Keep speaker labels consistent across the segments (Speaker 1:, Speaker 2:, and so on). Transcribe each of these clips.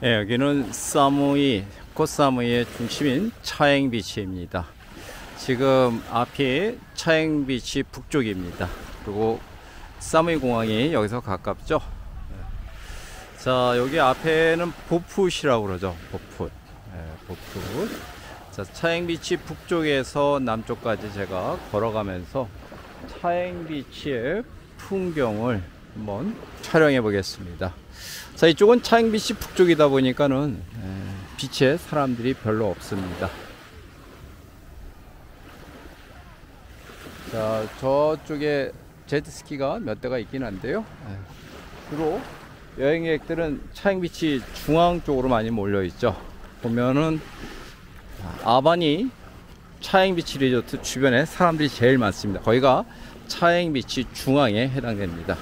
Speaker 1: 네, 여기는 사무이, 코사무이의 중심인 차행비치입니다. 지금 앞이 차행비치 북쪽입니다. 그리고 사무이 공항이 여기서 가깝죠. 자, 여기 앞에는 보풋이라고 그러죠. 보풋. 네, 보풋. 자, 차행비치 북쪽에서 남쪽까지 제가 걸어가면서 차행비치의 풍경을 한번 촬영해 보겠습니다. 자, 이쪽은 차행비치 북쪽이다 보니까는 비치에 사람들이 별로 없습니다. 자, 저쪽에 제트스키가 몇 대가 있긴 한데요. 주로 여행객들은 차행비치 중앙 쪽으로 많이 몰려 있죠. 보면은 아바니 차행비치 리조트 주변에 사람들이 제일 많습니다. 거기가 차행비치 중앙에 해당됩니다.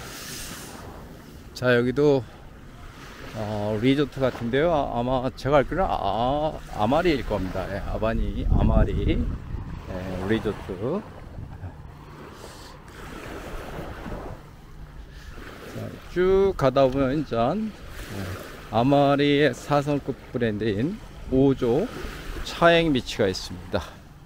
Speaker 1: 자, 여기도 리조트 같은데요. 아마 제가 알기로는 아마리일 겁니다. 예, 아바니 아마리 리조트. 자, 쭉 가다 보면 이제 아마리의 4성급 브랜드인 5조 차행비치가 있습니다.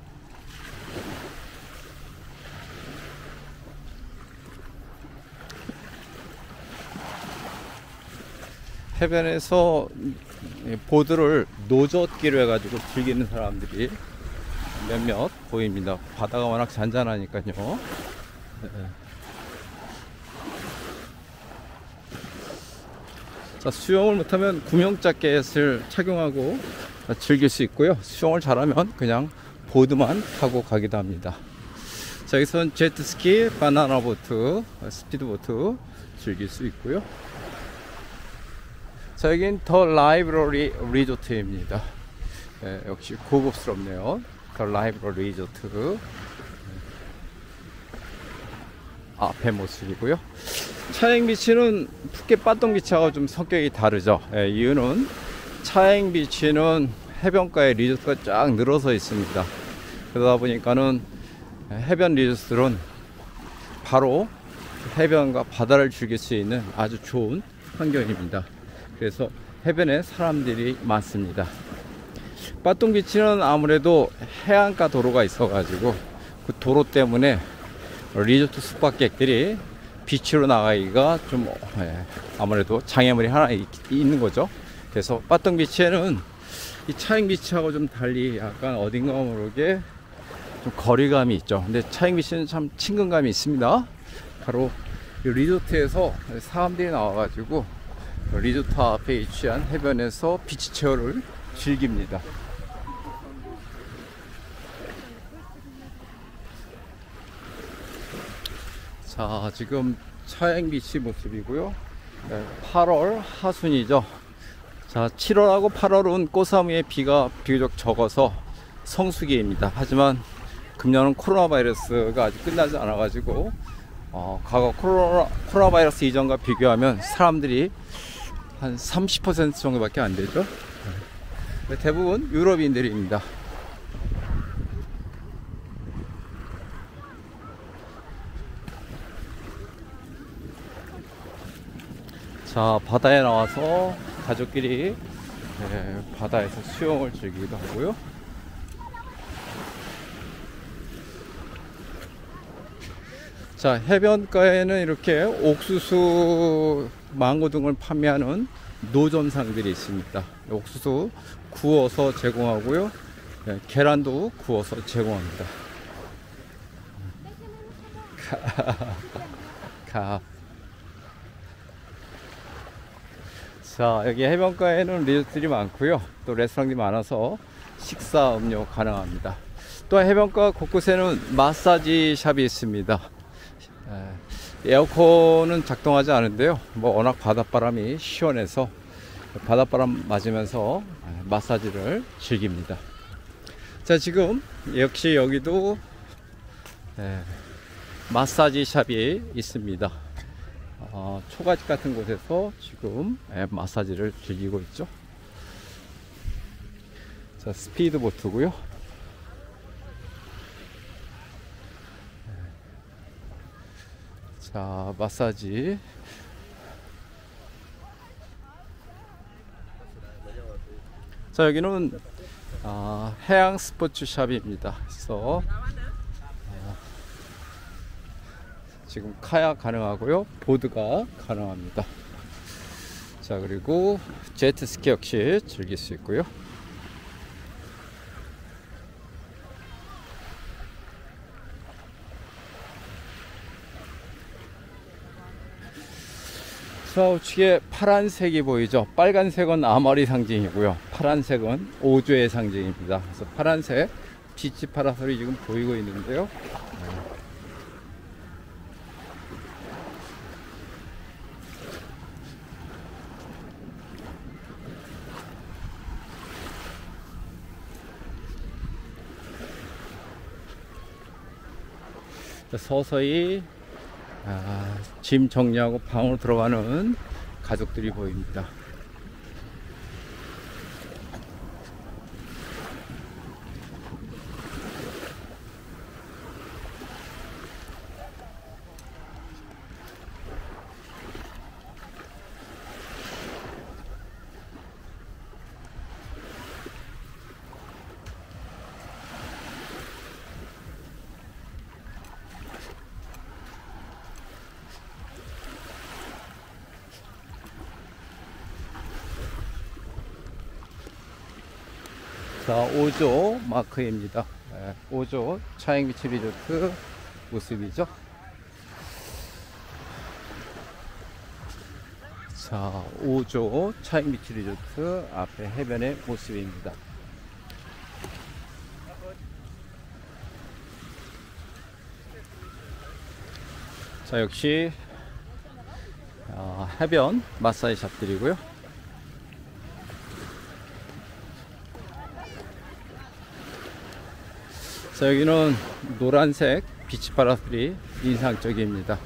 Speaker 1: 해변에서 보드를 노젓기로 해가지고 즐기는 사람들이 몇몇 보입니다. 바다가 워낙 잔잔하니까요. 자, 수영을 못하면 구명자켓을 착용하고 즐길 수 있고요. 수영을 잘하면 그냥 보드만 타고 가기도 합니다. 자, 여기서는 제트스키, 바나나보트, 스피드보트 즐길 수 있고요. 자, 여긴 더 라이브러리 리조트입니다. 역시 고급스럽네요. 더 라이브러리 리조트 앞에 모습이고요. 차행비치는 푸켓 빠똥비치하고 좀 성격이 다르죠. 이유는 차행비치는 해변가에 리조트가 쫙 늘어서 있습니다. 그러다 보니까는 해변 리조트는 바로 해변과 바다를 즐길 수 있는 아주 좋은 환경입니다. 그래서 해변에 사람들이 많습니다. 빠똥비치는 아무래도 해안가 도로가 있어가지고 그 도로 때문에 리조트 숙박객들이 비치로 나가기가 좀 아무래도 장애물이 하나 있는 거죠. 그래서 빠똥비치에는 이 차행비치하고 좀 달리 약간 어딘가 모르게 좀 거리감이 있죠. 근데 차행비치는 참 친근감이 있습니다. 바로 이 리조트에서 사람들이 나와가지고 리조트 앞에 위치한 해변에서 비치 체어를 즐깁니다. 자, 지금 차행비치 모습이고요. 8월 하순이죠. 자, 7월하고 8월은 꽃사무에 비가 비교적 적어서 성수기입니다. 하지만 금년은 코로나 바이러스가 아직 끝나지 않아 가지고 과거 코로나 바이러스 이전과 비교하면 사람들이 한 30% 정도밖에 안 되죠. 대부분 유럽인들입니다. 자, 바다에 나와서 가족끼리 바다에서 수영을 즐기기도 하고요. 자, 해변가에는 이렇게 옥수수, 망고 등을 판매하는 노점상들이 있습니다. 옥수수 구워서 제공하고요. 계란도 구워서 제공합니다. 자, 여기 해변가에는 리조트들이 많고요. 또 레스토랑들이 많아서 식사 음료 가능합니다. 또 해변가 곳곳에는 마사지 샵이 있습니다. 에어컨은 작동하지 않은데요. 워낙 바닷바람이 시원해서 바닷바람 맞으면서 마사지를 즐깁니다. 자, 지금 역시 여기도 마사지 샵이 있습니다. 초가집 같은 곳에서 지금 마사지를 즐기고 있죠. 자, 스피드 보트고요. 자, 마사지. 자, 여기는 해양 스포츠 샵입니다. 그래서 지금 카약 가능하고요, 보드가 가능합니다. 자, 그리고 제트스키 역시 즐길 수 있고요. 좌우측에 파란색이 보이죠? 빨간색은 아마리 상징이고요, 파란색은 오조의 상징입니다. 그래서 파란색 비치 파라솔이 지금 보이고 있는데요. 서서히 짐 정리하고 방으로 들어가는 가족들이 보입니다. 자, 5조 마크입니다. 5조 차행비치 리조트 모습이죠. 자, 5조 차행비치 리조트 앞에 해변의 모습입니다. 자, 역시 해변 마사지 샵들이고요. 자, 여기는 노란색 비치 파라솔이 인상적입니다.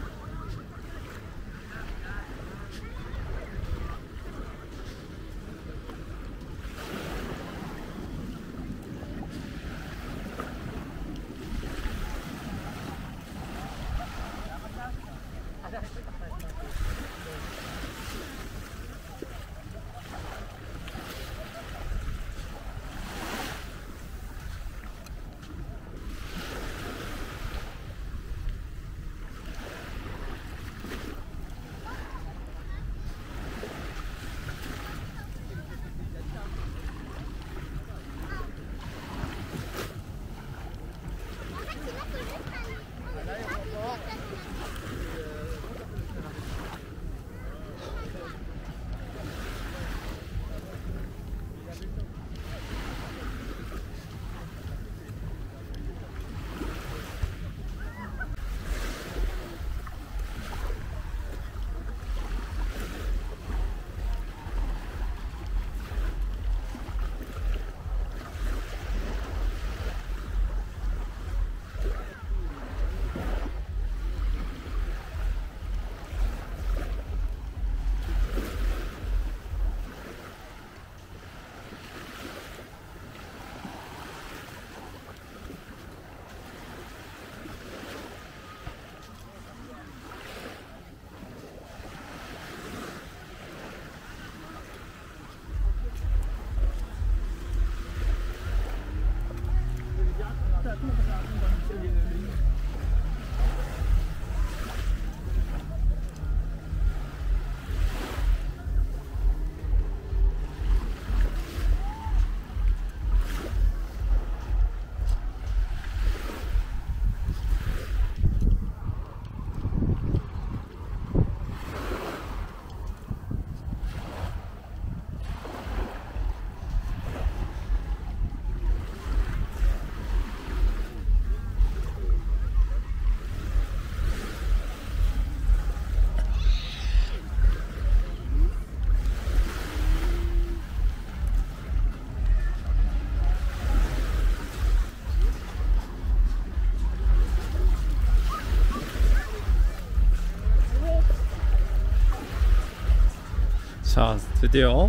Speaker 1: 자, 드디어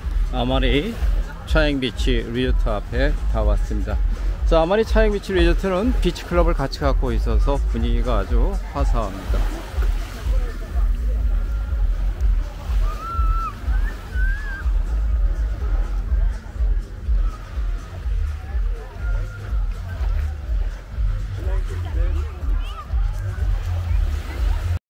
Speaker 1: 아마리 차행비치 리조트 앞에 다 왔습니다. 자, 아마리 차행비치 리조트는 비치클럽을 같이 갖고 있어서 분위기가 아주 화사합니다.